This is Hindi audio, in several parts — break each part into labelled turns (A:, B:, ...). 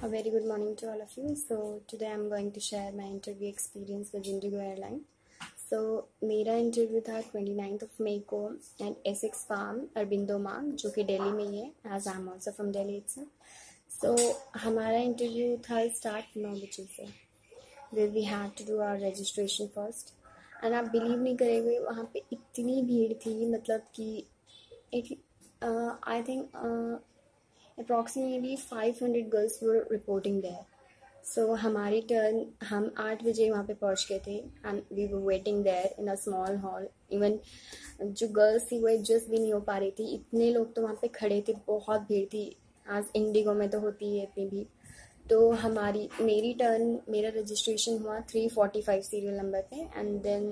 A: A very good morning to all of you. So today I'm going to share my interview experience with Indigo Airline. So मेरा इंटरव्यू था 29th of May को at Essex farm Aurobindo Marg जो कि दिल्ली में ही है, as I am also from Delhi itself. So हमारा इंटरव्यू था स्टार्ट 9 बजे से, where we had to do our registration first. And आप बिलीव नहीं करेंगे, वहाँ पे इतनी भीड़ थी, मतलब कि I think approximately 500 girls were reporting there. So हमारी टर्न, हम 8 बजे वहाँ पे पहुँच गए थे and we were waiting there in a small hall. Even जो गर्ल्स थी वो एडजस्ट भी नहीं हो पा रही थी, इतने लोग तो वहाँ पे खड़े थे, बहुत भीड़ थी. आज इंडिगो में तो होती है इतनी भीड़. तो मेरी टर्न, मेरा रजिस्ट्रेशन हुआ 345 सीरियल नंबर पे. एंड देन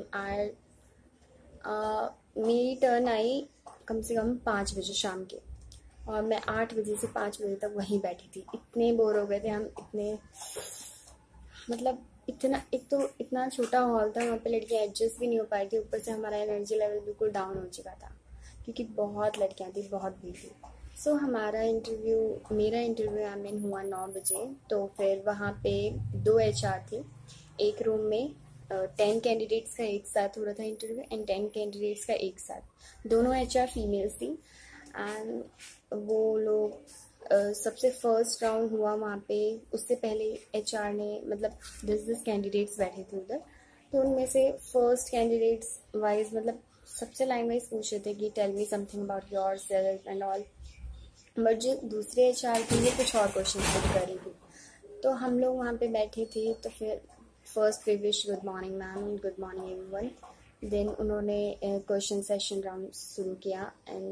A: मेरी टर्न आई कम से कम 5 बजे शाम के, और मैं 8 बजे से 5 बजे तक वहीं बैठी थी. इतने बोर हो गए थे हम, इतना छोटा हॉल था, वहाँ पे लड़कियाँ एडजस्ट भी नहीं हो पाई थी. ऊपर से हमारा एनर्जी लेवल बिल्कुल डाउन हो चुका था क्योंकि बहुत लड़कियाँ थी, बहुत भीड़ थी. सो मेरा इंटरव्यू आई मीन हुआ 9 बजे. तो फिर वहाँ पे 2 HR थी. एक रूम में 10 कैंडिडेट्स का एक साथ हो रहा था इंटरव्यू एंड 10 कैंडिडेट्स का एक साथ. दोनों HR फीमेल्स थी. एंड वो लोग सबसे फर्स्ट राउंड हुआ वहाँ पे. उससे पहले HR ने, मतलब 10 कैंडिडेट्स बैठे थे उधर, तो उनमें से फर्स्ट कैंडिडेट्स वाइज, मतलब सबसे लाइन वाइज पूछ रहे थे कि tell me something about yourself and all. But जो दूसरे HR थी वो कुछ और क्वेश्चन पुट कर रही थी. तो हम लोग वहाँ पे बैठे थे. तो फिर first we wish good morning ma'am, good morning everyone. Then उन्होंने क्वेश्चन सेशन राउंड शुरू किया.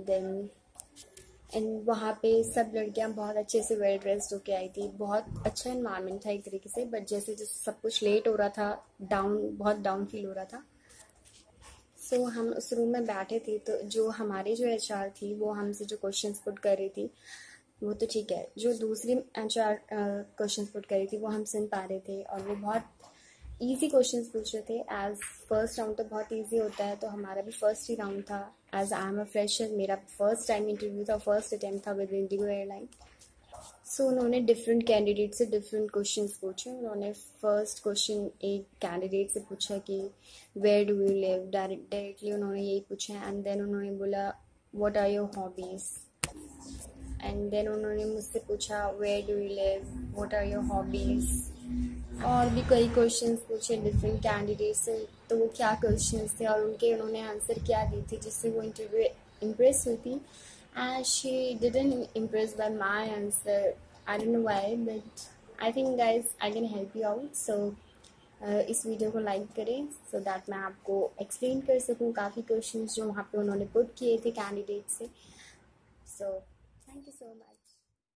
A: एंड वहाँ पे सब लड़कियाँ बहुत अच्छे से वेल ड्रेस्ड होके आई थी. बहुत अच्छा इन्वायरमेंट था एक तरीके से. बट जैसे जैसे सब कुछ लेट हो रहा था, बहुत डाउन फील हो रहा था. सो हम उस रूम में बैठे थे. तो जो HR थी वो हमसे जो क्वेश्चंस पुट कर रही थी वो तो ठीक है, जो दूसरी HR क्वेश्चंस पुट कर रही थी वो हम सुन पा रहे थे, और वो बहुत ईजी क्वेश्चंस पूछ रहे थे. एज फर्स्ट राउंड तो बहुत ईजी होता है, तो हमारा भी फर्स्ट ही राउंड था. As I am a fresher, मेरा फर्स्ट टाइम इंटरव्यू था, फर्स्ट अटैम्प्ट था विद इंडिगो एयरलाइन. सो उन्होंने डिफरेंट कैंडिडेट से डिफरेंट क्वेश्चंस पूछे. उन्होंने फर्स्ट क्वेश्चन एक कैंडिडेट से पूछा कि where do you live, directly उन्होंने यही पूछा. एंड देन उन्होंने बोला what are your hobbies. And then उन्होंने मुझसे पूछा where do you live, what are your hobbies. और भी कई क्वेश्चंस पूछे डिफरेंट कैंडिडेट से. तो वो क्या क्वेश्चंस थे और उन्होंने आंसर क्या दी थी जिससे वो इंटरव्यू इम्प्रेस हुई थी. And she didn't impress by my answer. I don't know why, but I think guys I can help you out. So इस वीडियो को लाइक करें सो दैट मैं आपको एक्सप्लेन कर सकूँ काफ़ी क्वेश्चंस जो वहाँ पे उन्होंने पुट किए थे कैंडिडेट से. So thank you so much.